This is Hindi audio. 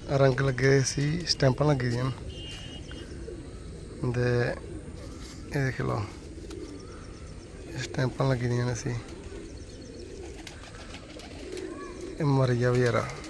रंग लगे सी स्टैंपां लगी दियां ते ये देख लो स्टैंपां लगी दियां सी मर गया बेचारा।